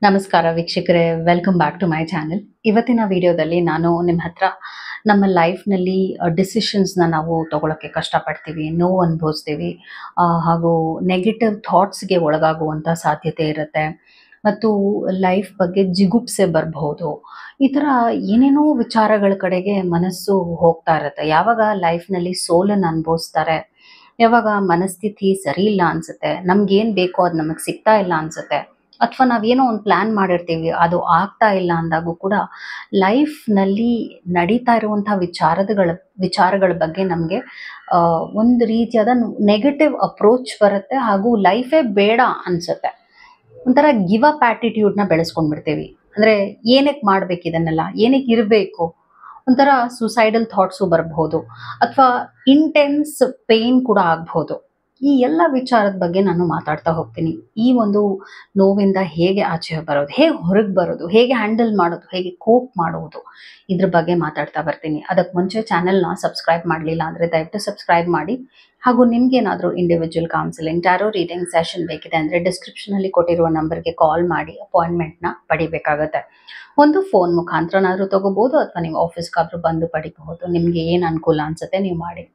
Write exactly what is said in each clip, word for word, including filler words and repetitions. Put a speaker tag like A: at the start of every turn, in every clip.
A: ನಮಸ್ಕಾರ ವೀಕ್ಷಕರೇ, welcome back to my channel. ಇವತ್ತಿನ ವಿಡಿಯೋದಲ್ಲಿ ನಾನು ನಿಮ್ಮ ಹತ್ರ ನಮ್ಮ ಲೈಫ್ನಲ್ಲಿ ಡಿಸಿಷನ್ಸ್ನ ನಾವು ತಗೊಳ್ಳೋಕ್ಕೆ ಕಷ್ಟಪಡ್ತೀವಿ, ನೋವು ಅನುಭವಿಸ್ತೀವಿ, ಹಾಗೂ ನೆಗೆಟಿವ್ ಥಾಟ್ಸ್ಗೆ ಒಳಗಾಗುವಂಥ ಸಾಧ್ಯತೆ ಇರುತ್ತೆ ಮತ್ತು ಲೈಫ್ ಬಗ್ಗೆ ಜಿಗುಪ್ಸೆ ಬರಬಹುದು. ಈ ಥರ ಏನೇನೋ ವಿಚಾರಗಳ ಕಡೆಗೆ ಮನಸ್ಸು ಹೋಗ್ತಾ ಇರುತ್ತೆ. ಯಾವಾಗ ಲೈಫ್ನಲ್ಲಿ ಸೋಲನ್ನು ಅನುಭವಿಸ್ತಾರೆ, ಯಾವಾಗ ಮನಸ್ಥಿತಿ ಸರಿ ಇಲ್ಲ ಅನಿಸುತ್ತೆ, ನಮ್ಗೇನು ಬೇಕೋ ಅದು ನಮಗೆ ಸಿಗ್ತಾ ಇಲ್ಲ ಅನಿಸುತ್ತೆ, ಅಥವಾ ನಾವೇನೋ ಒಂದು ಪ್ಲ್ಯಾನ್ ಮಾಡಿರ್ತೀವಿ ಅದು ಆಗ್ತಾ ಇಲ್ಲ ಅಂದಾಗೂ ಕೂಡ ಲೈಫ್ನಲ್ಲಿ ನಡೀತಾ ಇರುವಂಥ ವಿಚಾರಗಳ ವಿಚಾರಗಳ ಬಗ್ಗೆ ನಮಗೆ ಒಂದು ರೀತಿಯಾದ ನೆಗೆಟಿವ್ ಅಪ್ರೋಚ್ ಬರುತ್ತೆ ಹಾಗೂ ಲೈಫೇ ಬೇಡ ಅನಿಸುತ್ತೆ. ಒಂಥರ ಗಿವ್ ಅಪ್ ಆ್ಯಟಿಟ್ಯೂಡ್ನ ಬೆಳೆಸ್ಕೊಂಡ್ಬಿಡ್ತೀವಿ. ಅಂದರೆ ಏನಕ್ಕೆ ಮಾಡಬೇಕು ಇದನ್ನೆಲ್ಲ, ಏನಕ್ಕೆ ಇರಬೇಕು, ಒಂಥರ ಸುಸೈಡಲ್ ಥಾಟ್ಸು ಬರಬಹುದು, ಅಥವಾ ಇಂಟೆನ್ಸ್ ಪೇಯ್ನ್ ಕೂಡ ಆಗ್ಬೋದು. ಈ ಎಲ್ಲ ವಿಚಾರದ ಬಗ್ಗೆ ನಾನು ಮಾತಾಡ್ತಾ ಹೋಗ್ತೀನಿ. ಈ ಒಂದು ನೋವಿಂದ ಹೇಗೆ ಆಚೆ ಬರೋದು, ಹೇಗೆ ಹೊರಗೆ ಬರೋದು, ಹೇಗೆ ಹ್ಯಾಂಡಲ್ ಮಾಡೋದು, ಹೇಗೆ ಕೋಪ್ ಮಾಡುವುದು, ಇದ್ರ ಬಗ್ಗೆ ಮಾತಾಡ್ತಾ ಬರ್ತೀನಿ. ಅದಕ್ಕೆ ಮುಂಚೆ ಚಾನೆಲ್ನ ಸಬ್ಸ್ಕ್ರೈಬ್ ಮಾಡಲಿಲ್ಲ ಅಂದರೆ ದಯವಿಟ್ಟು ಸಬ್ಸ್ಕ್ರೈಬ್ ಮಾಡಿ. ಹಾಗೂ ನಿಮಗೇನಾದರೂ individual counselling, tarot reading session ಬೇಕಿದೆ ಅಂದರೆ ಡಿಸ್ಕ್ರಿಪ್ಷನಲ್ಲಿ ಕೊಟ್ಟಿರುವ ನಂಬರ್ಗೆ ಕಾಲ್ ಮಾಡಿ ಅಪಾಯಿಂಟ್ಮೆಂಟ್ನ ಪಡಿಬೇಕಾಗುತ್ತೆ. ಒಂದು ಫೋನ್ ಮುಖಾಂತರನಾದರೂ ತೊಗೋಬೋದು, ಅಥವಾ ನೀವು ಆಫೀಸ್ಗಾದರೂ ಬಂದು ಪಡಿಬಹುದು. ನಿಮಗೆ ಏನು ಅನುಕೂಲ ಅನಿಸುತ್ತೆ ನೀವು ಮಾಡಿ.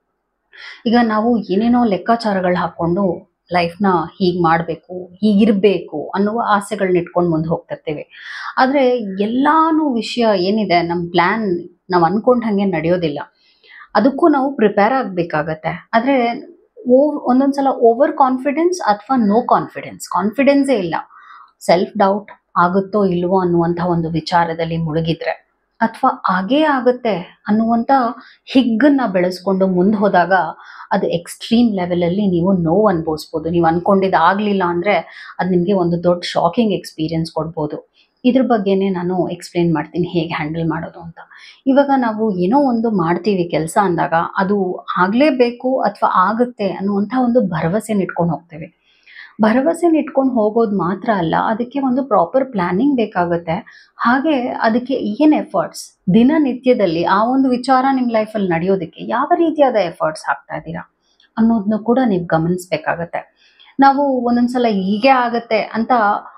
A: ಈಗ ನಾವು ಏನೇನೋ ಲೆಕ್ಕಾಚಾರಗಳು ಹಾಕ್ಕೊಂಡು ಲೈಫ್ನ ಹೀಗೆ ಮಾಡಬೇಕು, ಹೀಗಿರಬೇಕು ಅನ್ನುವ ಆಸೆಗಳನ್ನ ಇಟ್ಕೊಂಡು ಮುಂದೆ ಹೋಗ್ತಿರ್ತೀವಿ. ಆದರೆ ಎಲ್ಲಾನು ವಿಷಯ ಏನಿದೆ, ನಮ್ಮ ಪ್ಲ್ಯಾನ್ ನಾವು ಅಂದ್ಕೊಂಡು ಹಾಗೆ ನಡೆಯೋದಿಲ್ಲ. ಅದಕ್ಕೂ ನಾವು ಪ್ರಿಪೇರ್ ಆಗಬೇಕಾಗತ್ತೆ. ಆದರೆ ಓ ಒಂದೊಂದು ಸಲ ಓವರ್ ಕಾನ್ಫಿಡೆನ್ಸ್ ಅಥವಾ ನೋ ಕಾನ್ಫಿಡೆನ್ಸ್, ಕಾನ್ಫಿಡೆನ್ಸೇ ಇಲ್ಲ, ಸೆಲ್ಫ್ ಡೌಟ್ ಆಗುತ್ತೋ ಇಲ್ವೋ ಅನ್ನುವಂಥ ಒಂದು ವಿಚಾರದಲ್ಲಿ ಮುಳುಗಿದ್ರೆ, ಅಥವಾ ಹಾಗೇ ಆಗುತ್ತೆ ಅನ್ನುವಂಥ ಹಿಗ್ಗನ್ನು ಬೆಳೆಸ್ಕೊಂಡು ಮುಂದೆ ಹೋದಾಗ ಅದು ಎಕ್ಸ್ಟ್ರೀಮ್ ಲೆವೆಲಲ್ಲಿ ನೀವು ನೋವು ಅನುಭವಿಸ್ಬೋದು. ನೀವು ಅಂದ್ಕೊಂಡಿದ್ದು ಆಗಲಿಲ್ಲ ಅಂದರೆ ಅದು ನಿಮಗೆ ಒಂದು ದೊಡ್ಡ ಶಾಕಿಂಗ್ ಎಕ್ಸ್ಪೀರಿಯನ್ಸ್ ಕೊಡ್ಬೋದು. ಇದ್ರ ಬಗ್ಗೆನೇ ನಾನು ಎಕ್ಸ್ಪ್ಲೇನ್ ಮಾಡ್ತೀನಿ ಹೇಗೆ ಹ್ಯಾಂಡಲ್ ಮಾಡೋದು ಅಂತ. ಇವಾಗ ನಾವು ಏನೋ ಒಂದು ಮಾಡ್ತೀವಿ ಕೆಲಸ ಅಂದಾಗ ಅದು ಆಗಲೇಬೇಕು ಅಥವಾ ಆಗುತ್ತೆ ಅನ್ನುವಂಥ ಒಂದು ಭರವಸೆನ ಇಟ್ಕೊಂಡು ಹೋಗ್ತೀವಿ. ಭರವಸೆನ ಇಟ್ಕೊಂಡು ಹೋಗೋದು ಮಾತ್ರ ಅಲ್ಲ, ಅದಕ್ಕೆ ಒಂದು ಪ್ರಾಪರ್ ಪ್ಲ್ಯಾನಿಂಗ್ ಬೇಕಾಗುತ್ತೆ. ಹಾಗೆ ಅದಕ್ಕೆ ಏನು ಎಫರ್ಟ್ಸ್ ದಿನನಿತ್ಯದಲ್ಲಿ ಆ ಒಂದು ವಿಚಾರ ನಿಮ್ಮ ಲೈಫಲ್ಲಿ ನಡೆಯೋದಕ್ಕೆ ಯಾವ ರೀತಿಯಾದ ಎಫರ್ಟ್ಸ್ ಹಾಕ್ತಾ ಇದ್ದೀರಾ ಅನ್ನೋದನ್ನು ಕೂಡ ನೀವು ಗಮನಿಸಬೇಕಾಗತ್ತೆ. ನಾವು ಒಂದೊಂದ್ಸಲ ಹೀಗೆ ಆಗತ್ತೆ ಅಂತ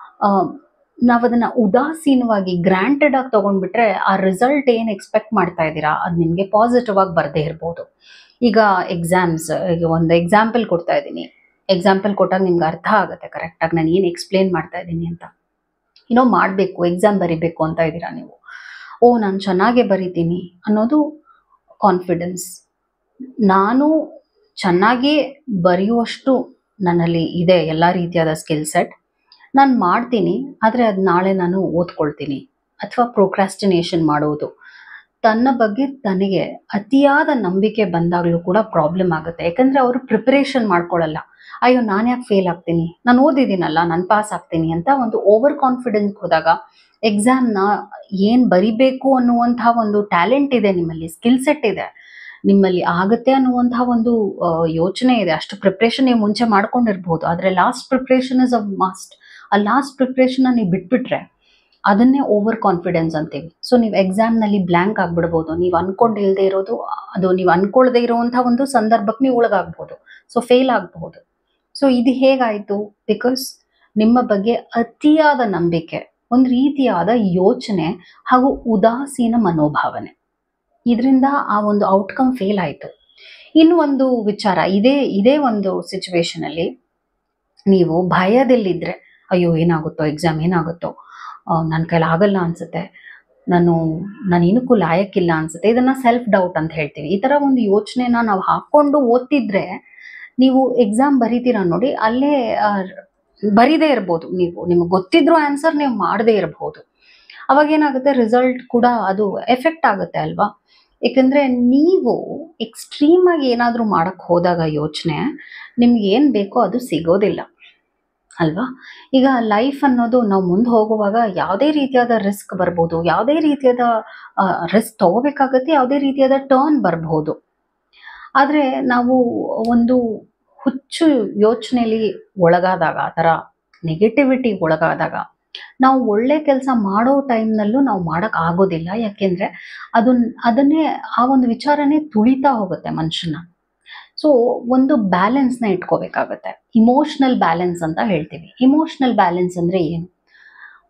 A: ನಾವು ಅದನ್ನು ಉದಾಸೀನವಾಗಿ ಗ್ರಾಂಟೆಡ್ ಆಗಿ ತೊಗೊಂಡ್ಬಿಟ್ರೆ ಆ ರಿಸಲ್ಟ್ ಏನು ಎಕ್ಸ್ಪೆಕ್ಟ್ ಮಾಡ್ತಾ ಇದ್ದೀರಾ ಅದು ನಿಮಗೆ ಪಾಸಿಟಿವ್ ಆಗಿ ಬರದೇ ಇರ್ಬೋದು. ಈಗ ಎಕ್ಸಾಮ್ಸ್, ಈಗ ಒಂದು ಎಕ್ಸಾಂಪಲ್ ಕೊಡ್ತಾ ಇದ್ದೀನಿ. ಎಕ್ಸಾಂಪಲ್ ಕೊಟ್ಟಾಗ ನಿಮ್ಗೆ ಅರ್ಥ ಆಗುತ್ತೆ ಕರೆಕ್ಟಾಗಿ ನಾನು ಏನು ಎಕ್ಸ್ಪ್ಲೇನ್ ಮಾಡ್ತಾ ಇದ್ದೀನಿ ಅಂತ. ಏನೋ ಮಾಡಬೇಕು, ಎಕ್ಸಾಮ್ ಬರಿಬೇಕು ಅಂತ ಇದ್ದೀರಾ ನೀವು. ಓ ನಾನು ಚೆನ್ನಾಗೇ ಬರಿತೀನಿ ಅನ್ನೋದು ಕಾನ್ಫಿಡೆನ್ಸ್. ನಾನು ಚೆನ್ನಾಗೇ ಬರೆಯುವಷ್ಟು ನನ್ನಲ್ಲಿ ಇದೆ ಎಲ್ಲ ರೀತಿಯಾದ ಸ್ಕಿಲ್ ಸೆಟ್, ನಾನು ಮಾಡ್ತೀನಿ, ಆದರೆ ಅದು ನಾಳೆ ನಾನು ಓದ್ಕೊಳ್ತೀನಿ. ಅಥವಾ ಪ್ರೊಕ್ರಾಸ್ಟಿನೇಷನ್ ಮಾಡುವುದು, ತನ್ನ ಬಗ್ಗೆ ತನಗೆ ಅತಿಯಾದ ನಂಬಿಕೆ ಬಂದಾಗಲೂ ಕೂಡ ಪ್ರಾಬ್ಲಮ್ ಆಗುತ್ತೆ. ಯಾಕಂದರೆ ಅವರು ಪ್ರಿಪರೇಷನ್ ಮಾಡ್ಕೊಳ್ಳಲ್ಲ. ಅಯ್ಯೋ ನಾನು ಯಾಕೆ ಫೇಲ್ ಆಗ್ತೀನಿ, ನಾನು ಓದಿದ್ದೀನಲ್ಲ, ನಾನು ಪಾಸ್ ಆಗ್ತೀನಿ ಅಂತ ಒಂದು ಓವರ್ ಕಾನ್ಫಿಡೆನ್ಸ್ ಹೋದಾಗ ಎಕ್ಸಾಮ್ನ ಏನು ಬರಿಬೇಕು ಅನ್ನುವಂಥ ಒಂದು ಟ್ಯಾಲೆಂಟ್ ಇದೆ ನಿಮ್ಮಲ್ಲಿ, ಸ್ಕಿಲ್ ಸೆಟ್ ಇದೆ ನಿಮ್ಮಲ್ಲಿ, ಆಗುತ್ತೆ ಅನ್ನುವಂಥ ಒಂದು ಯೋಚನೆ ಇದೆ, ಅಷ್ಟು ಪ್ರಿಪ್ರೇಷನ್ ನೀವು ಮುಂಚೆ ಮಾಡ್ಕೊಂಡಿರ್ಬೋದು. ಆದರೆ last preparation is a must. ಆ ಲಾಸ್ಟ್ ಪ್ರಿಪ್ರೇಷನ್ನ ನೀವು ಬಿಟ್ಬಿಟ್ರೆ ಅದನ್ನೇ ಓವರ್ ಕಾನ್ಫಿಡೆನ್ಸ್ ಅಂತೀವಿ. ಸೊ ನೀವು ಎಕ್ಸಾಮ್ನಲ್ಲಿ ಬ್ಲ್ಯಾಂಕ್ ಆಗಿಬಿಡ್ಬೋದು. ನೀವು ಅಂದ್ಕೊಂಡಿಲ್ಲದೆ ಇರೋದು, ಅದು ನೀವು ಅಂದ್ಕೊಳ್ಳದೆ ಇರೋವಂಥ ಒಂದು ಸಂದರ್ಭಕ್ಕೆ ನೀವು ಒಳಗಾಗ್ಬೋದು. ಸೊ ಫೇಲ್ ಆಗಬಹುದು. ಸೊ ಇದು ಹೇಗಾಯಿತು? ಬಿಕಾಸ್ ನಿಮ್ಮ ಬಗ್ಗೆ ಅತಿಯಾದ ನಂಬಿಕೆ, ಒಂದು ರೀತಿಯಾದ ಯೋಚನೆ ಹಾಗೂ ಉದಾಸೀನ ಮನೋಭಾವನೆ, ಇದರಿಂದ ಆ ಒಂದು ಔಟ್ಕಮ್ ಫೇಲ್ ಆಯಿತು. ಇನ್ನು ಒಂದು ವಿಚಾರ, ಇದೇ ಇದೇ ಒಂದು ಸಿಚುವೇಶನಲ್ಲಿ ನೀವು ಭಯದಲ್ಲಿದ್ದರೆ, ಅಯ್ಯೋ ಏನಾಗುತ್ತೋ, ಎಕ್ಸಾಮ್ ಏನಾಗುತ್ತೋ, ನನ್ನ ಕೈಲಿ ಆಗಲ್ಲ ಅನಿಸುತ್ತೆ, ನಾನು ನಾನು ಏನಕ್ಕೂ ಲಾಯಕ್ಕಿಲ್ಲ ಅನಿಸುತ್ತೆ, ಇದನ್ನು ಸೆಲ್ಫ್ ಡೌಟ್ ಅಂತ ಹೇಳ್ತೀವಿ. ಈ ಥರ ಒಂದು ಯೋಚನೆನ ನಾವು ಹಾಕ್ಕೊಂಡು ಓದ್ತಿದ್ರೆ ನೀವು ಎಕ್ಸಾಮ್ ಬರೀತೀರಾ ನೋಡಿ, ಅಲ್ಲೇ ಬರೀದೇ ಇರ್ಬೋದು. ನೀವು ನಿಮಗೆ ಗೊತ್ತಿದ್ರು ಆನ್ಸರ್ ನೀವು ಮಾಡದೇ ಇರಬಹುದು. ಅವಾಗ ಏನಾಗುತ್ತೆ, ರಿಸಲ್ಟ್ ಕೂಡ ಅದು ಎಫೆಕ್ಟ್ ಆಗುತ್ತೆ ಅಲ್ವಾ. ಏಕೆಂದರೆ ನೀವು ಎಕ್ಸ್ಟ್ರೀಮಾಗಿ ಏನಾದರೂ ಮಾಡೋಕ್ಕೆ ಹೋದಾಗ ಯೋಚನೆ, ನಿಮ್ಗೆ ಏನು ಬೇಕೋ ಅದು ಸಿಗೋದಿಲ್ಲ ಅಲ್ವಾ. ಈಗ ಲೈಫ್ ಅನ್ನೋದು ನಾವು ಮುಂದೆ ಹೋಗುವಾಗ ಯಾವುದೇ ರೀತಿಯಾದ ರಿಸ್ಕ್ ಬರ್ಬೋದು, ಯಾವುದೇ ರೀತಿಯಾದ ರಿಸ್ಕ್ ತಗೋಬೇಕಾಗತ್ತೆ, ಯಾವುದೇ ರೀತಿಯಾದ ಟರ್ನ್ ಬರಬಹುದು. ಆದರೆ ನಾವು ಒಂದು ಹುಚ್ಚು ಯೋಚನೆಯಲ್ಲಿ ಒಳಗಾದಾಗ, ಆ ಥರ ನೆಗೆಟಿವಿಟಿ ಒಳಗಾದಾಗ ನಾವು ಒಳ್ಳೆ ಕೆಲಸ ಮಾಡೋ ಟೈಮ್ನಲ್ಲೂ ನಾವು ಮಾಡೋಕ್ಕೆ ಆಗೋದಿಲ್ಲ. ಯಾಕೆಂದರೆ ಅದು ಅದನ್ನೇ ಆ ಒಂದು ವಿಚಾರನೇ ತುಳಿತಾ ಹೋಗುತ್ತೆ ಮನುಷ್ಯನ. ಸೊ ಒಂದು ಬ್ಯಾಲೆನ್ಸ್ನ ಇಟ್ಕೋಬೇಕಾಗತ್ತೆ. ಇಮೋಷ್ನಲ್ ಬ್ಯಾಲೆನ್ಸ್ ಅಂತ ಹೇಳ್ತೀವಿ. ಇಮೋಷ್ನಲ್ ಬ್ಯಾಲೆನ್ಸ್ ಅಂದರೆ ಏನು?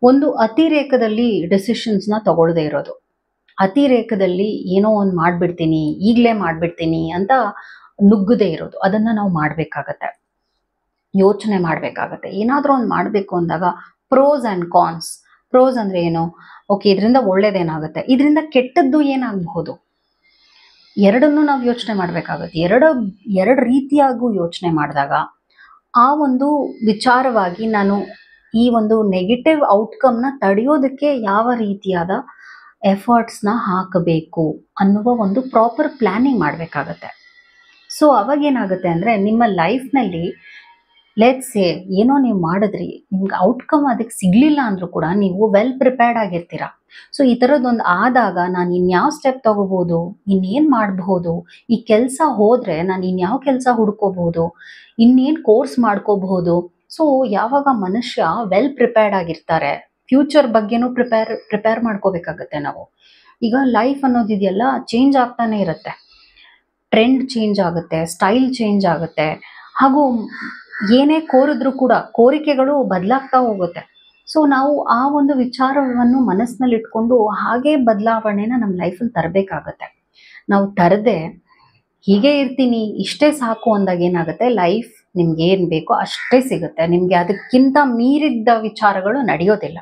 A: ಒಂದು ಅತಿರೇಕದಲ್ಲಿ ಡೆಸಿಷನ್ಸ್ನ ತಗೊಳ್ಳದೇ ಇರೋದು. ಅತಿರೇಕದಲ್ಲಿ ಏನೋ ಒಂದು ಮಾಡ್ಬಿಡ್ತೀನಿ, ಈಗಲೇ ಮಾಡ್ಬಿಡ್ತೀನಿ ಅಂತ ನುಗ್ಗದೇ ಇರೋದು. ಅದನ್ನ ನಾವು ಮಾಡಬೇಕಾಗತ್ತೆ, ಯೋಚನೆ ಮಾಡಬೇಕಾಗತ್ತೆ. ಏನಾದರೂ ಒಂದು ಮಾಡಬೇಕು ಅಂದಾಗ ಪ್ರೋಸ್ ಆ್ಯಂಡ್ ಕಾನ್ಸ್. ಪ್ರೋಸ್ ಅಂದರೆ ಏನು? ಓಕೆ, ಇದರಿಂದ ಒಳ್ಳೇದೇನಾಗುತ್ತೆ, ಇದರಿಂದ ಕೆಟ್ಟದ್ದು ಏನಾಗಬಹುದು, ಎರಡನ್ನೂ ನಾವು ಯೋಚನೆ ಮಾಡಬೇಕಾಗುತ್ತೆ. ಎರಡು ಎರಡು ರೀತಿಯಾಗೂ ಯೋಚನೆ ಮಾಡಿದಾಗ ಆ ಒಂದು ವಿಚಾರವಾಗಿ ನಾನು ಈ ಒಂದು ನೆಗೆಟಿವ್ ಔಟ್ಕಮ್ನ ತಡೆಯೋದಕ್ಕೆ ಯಾವ ರೀತಿಯಾದ ಎಫರ್ಟ್ಸ್ನ ಹಾಕಬೇಕು ಅನ್ನುವ ಒಂದು ಪ್ರಾಪರ್ ಪ್ಲ್ಯಾನಿಂಗ್ ಮಾಡಬೇಕಾಗತ್ತೆ. ಸೊ ಅವಾಗೇನಾಗುತ್ತೆ ಅಂದರೆ ನಿಮ್ಮ ಲೈಫ್ನಲ್ಲಿ ಲೆಟ್ಸ್ ಸೇ ಏನೋ ನೀವು ಮಾಡಿದ್ರಿ, ನಿಮ್ಗೆ ಔಟ್ಕಮ್ ಅದಕ್ಕೆ ಸಿಗಲಿಲ್ಲ ಅಂದರೂ ಕೂಡ ನೀವು ವೆಲ್ ಪ್ರಿಪೇರ್ಡ್ ಆಗಿರ್ತೀರ. ಸೊ ಈ ಥರದ್ದೊಂದು ಆದಾಗ ನಾನು ಇನ್ಯಾವ ಸ್ಟೆಪ್ ತಗೋಬೋದು, ಇನ್ನೇನು ಮಾಡಬಹುದು, ಈ ಕೆಲಸ ಹೋದರೆ ನಾನು ಇನ್ಯಾವ ಕೆಲಸ ಹುಡ್ಕೋಬಹುದು, ಇನ್ನೇನು ಕೋರ್ಸ್ ಮಾಡ್ಕೋಬಹುದು. ಸೊ ಯಾವಾಗ ಮನುಷ್ಯ ವೆಲ್ ಪ್ರಿಪೇರ್ಡ್ ಆಗಿರ್ತಾರೆ, ಫ್ಯೂಚರ್ ಬಗ್ಗೆನೂ ಪ್ರಿಪೇರ್ ಪ್ರಿಪೇರ್ ಮಾಡ್ಕೋಬೇಕಾಗತ್ತೆ ನಾವು. ಈಗ ಲೈಫ್ ಅನ್ನೋದಿದೆಯಲ್ಲ ಚೇಂಜ್ ಆಗ್ತಾನೆ ಇರುತ್ತೆ, ಟ್ರೆಂಡ್ ಚೇಂಜ್ ಆಗುತ್ತೆ, ಸ್ಟೈಲ್ ಚೇಂಜ್ ಆಗುತ್ತೆ, ಹಾಗೂ ಏನೇ ಕೋರಿದ್ರೂ ಕೂಡ ಕೋರಿಕೆಗಳು ಬದಲಾಗ್ತಾ ಹೋಗುತ್ತೆ. ಸೊ ನಾವು ಆ ಒಂದು ವಿಚಾರವನ್ನು ಮನಸ್ಸಿನಲ್ಲಿ ಇಟ್ಕೊಂಡು ಹಾಗೆ ಬದಲಾವಣೆನ ನಮ್ಮ ಲೈಫಲ್ಲಿ ತರಬೇಕಾಗತ್ತೆ. ನಾವು ತರದೆ ಹೀಗೆ ಇರ್ತೀನಿ ಇಷ್ಟೇ ಸಾಕು ಅಂದಾಗ ಏನಾಗುತ್ತೆ, ಲೈಫ್ ನಿಮ್ಗೆ ಏನು ಬೇಕೋ ಅಷ್ಟೇ ಸಿಗುತ್ತೆ, ನಿಮಗೆ ಅದಕ್ಕಿಂತ ಮೀರಿದ್ದ ವಿಚಾರಗಳು ನಡೆಯೋದಿಲ್ಲ.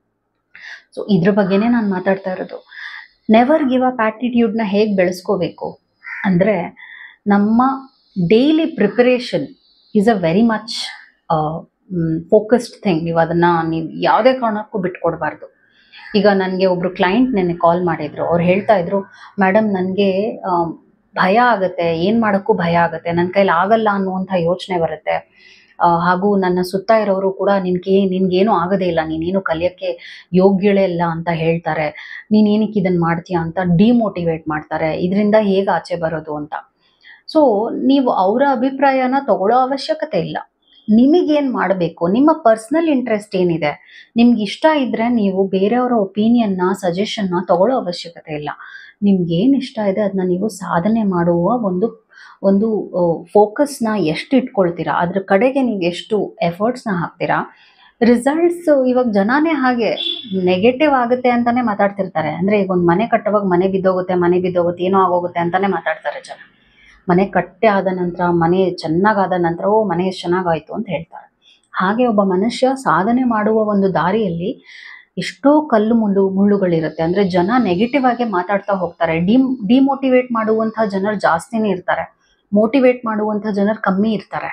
A: ಸೊ ಇದ್ರ ಬಗ್ಗೆನೇ ನಾನು ಮಾತಾಡ್ತಾ ಇರೋದು. ನೆವರ್ ಗಿವ್ ಅಪ್ ಆ್ಯಟಿಟ್ಯೂಡ್ನ ಹೇಗೆ ಬೆಳೆಸ್ಕೋಬೇಕು ಅಂದರೆ, ನಮ್ಮ daily preparation is a very much focused thing. ನೀವು ಅದನ್ನು ನೀವು ಯಾವುದೇ ಕಾರಣಕ್ಕೂ ಬಿಟ್ಕೊಡ್ಬಾರ್ದು. ಈಗ ನನಗೆ ಒಬ್ಬರು ಕ್ಲೈಂಟ್ ನೆನ್ನೆ ಕಾಲ್ ಮಾಡಿದರು. ಅವ್ರು ಹೇಳ್ತಾ ಇದ್ರು, ಮೇಡಮ್ ನನಗೆ ಭಯ ಆಗುತ್ತೆ, ಏನು ಮಾಡೋಕ್ಕೂ ಭಯ ಆಗುತ್ತೆ, ನನ್ನ ಕೈಲಿ ಆಗಲ್ಲ ಅನ್ನುವಂಥ ಯೋಚನೆ ಬರುತ್ತೆ. ಹಾಗೂ ನನ್ನ ಸುತ್ತ ಇರೋರು ಕೂಡ ನಿನ್ಗೆ ನಿನ್ಗೇನು ಆಗೋದೇ ಇಲ್ಲ, ನೀನೇನು ಕಲಿಯೋಕ್ಕೆ ಯೋಗ್ಯಳೇ ಇಲ್ಲ ಅಂತ ಹೇಳ್ತಾರೆ, ನೀನೇನಕ್ಕೆ ಇದನ್ನು ಮಾಡ್ತೀಯ ಅಂತ ಡಿಮೋಟಿವೇಟ್ ಮಾಡ್ತಾರೆ, ಇದರಿಂದ ಹೇಗೆ ಆಚೆ ಬರೋದು ಅಂತ. ಸೊ ನೀವು ಅವರ ಅಭಿಪ್ರಾಯನ ತಗೊಳ್ಳೋ ಅವಶ್ಯಕತೆ ಇಲ್ಲ. ನಿಮಗೇನು ಮಾಡಬೇಕು, ನಿಮ್ಮ ಪರ್ಸ್ನಲ್ ಇಂಟ್ರೆಸ್ಟ್ ಏನಿದೆ, ನಿಮ್ಗೆ ಇಷ್ಟ ಇದ್ದರೆ ನೀವು ಬೇರೆಯವರ ಒಪಿನಿಯನ್ನ ಸಜೆಷನ್ನ ತಗೊಳ್ಳೋ ಅವಶ್ಯಕತೆ ಇಲ್ಲ. ನಿಮ್ಗೇನು ಇಷ್ಟ ಇದೆ ಅದನ್ನ ನೀವು ಸಾಧನೆ ಮಾಡುವ ಒಂದು ಒಂದು ಫೋಕಸ್ನ ಎಷ್ಟು ಇಟ್ಕೊಳ್ತೀರಾ, ಅದ್ರ ಕಡೆಗೆ ನೀವು ಎಷ್ಟು ಎಫರ್ಟ್ಸ್ನ ಹಾಕ್ತೀರಾ, ರಿಸಲ್ಟ್ಸ್ ಇವಾಗ ಜನನೇ ಹಾಗೆ ನೆಗೆಟಿವ್ ಆಗುತ್ತೆ ಅಂತಾನೆ ಮಾತಾಡ್ತಿರ್ತಾರೆ. ಅಂದರೆ ಈಗ ಒಂದು ಮನೆ ಕಟ್ಟುವಾಗ ಮನೆ ಬಿದ್ದೋಗುತ್ತೆ ಮನೆ ಬಿದ್ದೋಗುತ್ತೆ ಏನೋ ಆಗೋಗುತ್ತೆ ಅಂತಾನೆ ಮಾತಾಡ್ತಾರೆ ಜನ. ಮನೆ ಕಟ್ಟೆ ಆದ ನಂತರ, ಮನೆ ಚೆನ್ನಾಗಾದ ನಂತರ ಓ ಮನೆ ಎಷ್ಟು ಚೆನ್ನಾಗಾಯಿತು ಅಂತ ಹೇಳ್ತಾರೆ. ಹಾಗೆ ಒಬ್ಬ ಮನುಷ್ಯ ಸಾಧನೆ ಮಾಡುವ ಒಂದು ದಾರಿಯಲ್ಲಿ ಎಷ್ಟೋ ಕಲ್ಲು ಮುಳ್ಳು ಮುಳ್ಳುಗಳಿರುತ್ತೆ. ಅಂದರೆ ಜನ ನೆಗೆಟಿವ್ ಆಗಿ ಮಾತಾಡ್ತಾ ಹೋಗ್ತಾರೆ. ಡಿಮ್ ಡಿಮೋಟಿವೇಟ್ ಮಾಡುವಂಥ ಜನರು ಜಾಸ್ತಿನೇ ಇರ್ತಾರೆ, ಮೋಟಿವೇಟ್ ಮಾಡುವಂಥ ಜನರು ಕಮ್ಮಿ ಇರ್ತಾರೆ.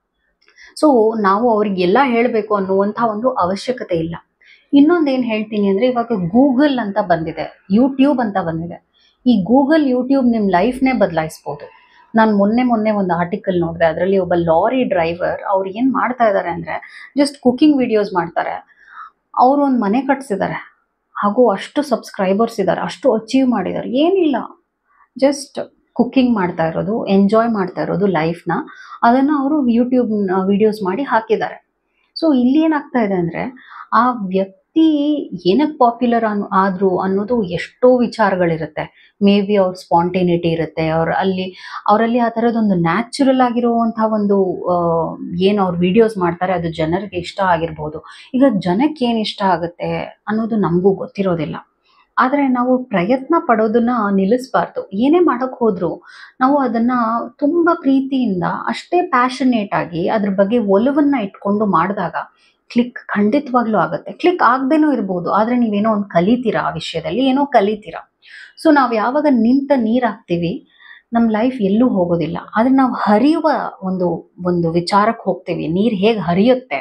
A: ಸೊ ನಾವು ಅವ್ರಿಗೆಲ್ಲ ಹೇಳಬೇಕು ಅನ್ನುವಂಥ ಒಂದು ಅವಶ್ಯಕತೆ ಇಲ್ಲ. ಇನ್ನೊಂದೇನು ಹೇಳ್ತೀನಿ ಅಂದರೆ, ಇವಾಗ ಗೂಗಲ್ ಅಂತ ಬಂದಿದೆ, ಯೂಟ್ಯೂಬ್ ಅಂತ ಬಂದಿದೆ. ಈ ಗೂಗಲ್ ಯೂಟ್ಯೂಬ್ ನಿಮ್ಮ ಲೈಫ್ನೇ ಬದಲಾಯಿಸ್ಬೋದು. ನಾನು ಮೊನ್ನೆ ಮೊನ್ನೆ ಒಂದು ಆರ್ಟಿಕಲ್ ನೋಡಿದೆ, ಅದರಲ್ಲಿ ಒಬ್ಬ ಲಾರಿ ಡ್ರೈವರ್ ಅವ್ರು ಏನು ಮಾಡ್ತಾ ಇದ್ದಾರೆ ಅಂದರೆ, ಜಸ್ಟ್ ಕುಕಿಂಗ್ ವಿಡಿಯೋಸ್ ಮಾಡ್ತಾರೆ. ಅವರು ಒಂದು ಮನೆ ಕಟ್ಸಿದ್ದಾರೆ, ಹಾಗೂ ಅಷ್ಟು ಸಬ್ಸ್ಕ್ರೈಬರ್ಸ್ ಇದ್ದಾರೆ, ಅಷ್ಟು ಅಚೀವ್ ಮಾಡಿದ್ದಾರೆ. ಏನಿಲ್ಲ, ಜಸ್ಟ್ ಕುಕ್ಕಿಂಗ್ ಮಾಡ್ತಾ ಇರೋದು, ಎಂಜಾಯ್ ಮಾಡ್ತಾ ಇರೋದು ಲೈಫ್ನ, ಅದನ್ನು ಅವರು ಯೂಟ್ಯೂಬ್ ವಿಡಿಯೋಸ್ ಮಾಡಿ ಹಾಕಿದ್ದಾರೆ. ಸೊ ಇಲ್ಲಿ ಏನಾಗ್ತಾ ಇದೆ ಅಂದರೆ, ಆ ವ್ಯಕ್ತಿ ಏನಕ್ಕೆ ಪಾಪ್ಯುಲರ್ ಅನ್ ಆದರು ಅನ್ನೋದು ಎಷ್ಟೋ ವಿಚಾರಗಳಿರುತ್ತೆ. ಮೇ ಬಿ ಅವ್ರ ಸ್ಪಾಂಟೇನಿಟಿ ಇರುತ್ತೆ, ಅವ್ರ ಅಲ್ಲಿ ಅವರಲ್ಲಿ ಆ ಥರದೊಂದು ನ್ಯಾಚುರಲ್ ಆಗಿರುವಂಥ ಒಂದು ಏನು ಅವ್ರು ವಿಡಿಯೋಸ್ ಮಾಡ್ತಾರೆ ಅದು ಜನರಿಗೆ ಇಷ್ಟ ಆಗಿರ್ಬೋದು. ಈಗ ಜನಕ್ಕೆ ಏನು ಇಷ್ಟ ಆಗುತ್ತೆ ಅನ್ನೋದು ನಮಗೂ ಗೊತ್ತಿರೋದಿಲ್ಲ. ಆದರೆ ನಾವು ಪ್ರಯತ್ನ ಪಡೋದನ್ನ ನಿಲ್ಲಿಸಬಾರ್ದು. ಏನೇ ಮಾಡೋಕ್ಕೆ ಹೋದರೂ ನಾವು ಅದನ್ನು ತುಂಬ ಪ್ರೀತಿಯಿಂದ ಅಷ್ಟೇ ಪ್ಯಾಷನೇಟ್ ಆಗಿ ಅದ್ರ ಬಗ್ಗೆ ಒಲವನ್ನು ಇಟ್ಕೊಂಡು ಮಾಡಿದಾಗ ಕ್ಲಿಕ್ ಖಂಡಿತವಾಗ್ಲೂ ಆಗುತ್ತೆ. ಕ್ಲಿಕ್ ಆಗದೇನೂ ಇರ್ಬೋದು, ಆದರೆ ನೀವೇನೋ ಒಂದು ಕಲಿತೀರಾ, ಆ ವಿಷಯದಲ್ಲಿ ಏನೋ ಕಲಿತೀರಾ. ಸೊ ನಾವು ಯಾವಾಗ ನಿಂತ ನೀರಾಗ್ತೀವಿ ನಮ್ಮ ಲೈಫ್ ಎಲ್ಲೂ ಹೋಗೋದಿಲ್ಲ. ಆದರೆ ನಾವು ಹರಿಯುವ ಒಂದು ಒಂದು ವಿಚಾರಕ್ಕೆ ಹೋಗ್ತೀವಿ, ನೀರು ಹೇಗೆ ಹರಿಯುತ್ತೆ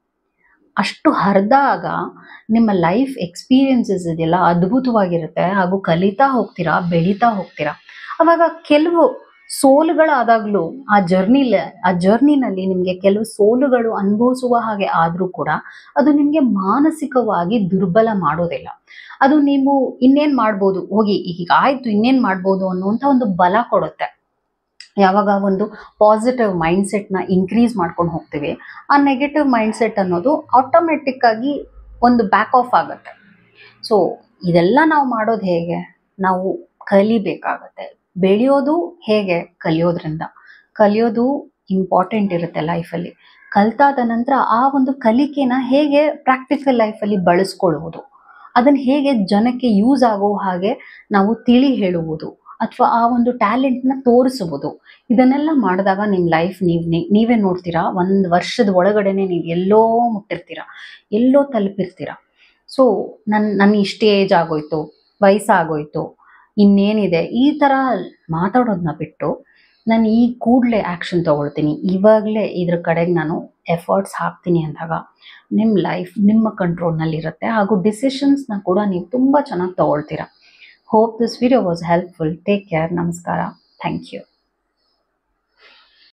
A: ಅಷ್ಟು ಹರಿದಾಗ ನಿಮ್ಮ ಲೈಫ್ ಎಕ್ಸ್ಪೀರಿಯನ್ಸಸ್ ಇದೆಯಲ್ಲ ಅದ್ಭುತವಾಗಿರುತ್ತೆ. ಹಾಗೂ ಕಲಿತಾ ಹೋಗ್ತೀರಾ, ಬೆಳೀತಾ ಹೋಗ್ತೀರಾ. ಅವಾಗ ಕೆಲವು ಸೋಲುಗಳಾದಾಗಲೂ ಆ ಜರ್ನಿಲ ಆ ಜರ್ನಿನಲ್ಲಿ ನಿಮಗೆ ಕೆಲವು ಸೋಲುಗಳು ಅನುಭವಿಸುವ ಹಾಗೆ ಆದರೂ ಕೂಡ ಅದು ನಿಮಗೆ ಮಾನಸಿಕವಾಗಿ ದುರ್ಬಲ ಮಾಡೋದಿಲ್ಲ. ಅದು ನೀವು ಇನ್ನೇನು ಮಾಡ್ಬೋದು, ಹೋಗಿ ಈಗ ಆಯಿತು ಇನ್ನೇನು ಮಾಡ್ಬೋದು ಅನ್ನುವಂಥ ಒಂದು ಬಲ ಕೊಡುತ್ತೆ. ಯಾವಾಗ ಒಂದು ಪಾಸಿಟಿವ್ ಮೈಂಡ್ಸೆಟ್ನ ಇನ್ಕ್ರೀಸ್ ಮಾಡ್ಕೊಂಡು ಹೋಗ್ತೀವಿ, ಆ ನೆಗೆಟಿವ್ ಮೈಂಡ್ಸೆಟ್ ಅನ್ನೋದು ಆಟೋಮೆಟಿಕ್ ಆಗಿ ಒಂದು ಬ್ಯಾಕ್ ಆಫ್ ಆಗುತ್ತೆ. ಸೊ ಇದೆಲ್ಲ ನಾವು ಮಾಡೋದು ಹೇಗೆ, ನಾವು ಕಲಿಬೇಕಾಗತ್ತೆ. ಬೆಳೆಯೋದು ಹೇಗೆ, ಕಲಿಯೋದ್ರಿಂದ. ಕಲಿಯೋದು ಇಂಪಾರ್ಟೆಂಟ್ ಇರುತ್ತೆ ಲೈಫಲ್ಲಿ. ಕಲ್ತಾದ ನಂತರ ಆ ಒಂದು ಕಲಿಕೆನ ಹೇಗೆ ಪ್ರಾಕ್ಟಿಕಲ್ ಲೈಫಲ್ಲಿ ಬಳಸ್ಕೊಳ್ಳುವುದು, ಅದನ್ನು ಹೇಗೆ ಜನಕ್ಕೆ ಯೂಸ್ ಆಗೋ ಹಾಗೆ ನಾವು ತಿಳಿ ಹೇಳುವುದು ಅಥವಾ ಆ ಒಂದು ಟ್ಯಾಲೆಂಟ್ನ ತೋರಿಸುವುದು, ಇದನ್ನೆಲ್ಲ ಮಾಡಿದಾಗ ನಿಮ್ಮ ಲೈಫ್ ನೀವು ನೀವೇ ನೋಡ್ತೀರಾ, ಒಂದು ವರ್ಷದ ಒಳಗಡೆನೆ ನೀವು ಎಲ್ಲೋ ಮುಟ್ಟಿರ್ತೀರ, ಎಲ್ಲೋ ತಲುಪಿರ್ತೀರ. ಸೊ ನನ್ನ ನನ್ನ ಇಷ್ಟೇ ಏಜ್ ಆಗೋಯ್ತು, ವಯಸ್ಸಾಗೋಯ್ತು, ಇನ್ನೇನಿದೆ ಈ ಥರ ಮಾತಾಡೋದನ್ನ ಬಿಟ್ಟು ನಾನು ಈ ಕೂಡಲೇ ಆ್ಯಕ್ಷನ್ ತೊಗೊಳ್ತೀನಿ, ಇವಾಗಲೇ ಇದ್ರ ಕಡೆಗೆ ನಾನು ಎಫರ್ಟ್ಸ್ ಹಾಕ್ತೀನಿ ಅಂದಾಗ ನಿಮ್ಮ ಲೈಫ್ ನಿಮ್ಮ ಕಂಟ್ರೋಲ್ನಲ್ಲಿರುತ್ತೆ. ಹಾಗೂ ಡಿಸಿಷನ್ಸ್ನ ಕೂಡ ನೀವು ತುಂಬ ಚೆನ್ನಾಗಿ ತೊಗೊಳ್ತೀರಾ. Hope this video was helpful. Take care. ನಮಸ್ಕಾರ. Thank you.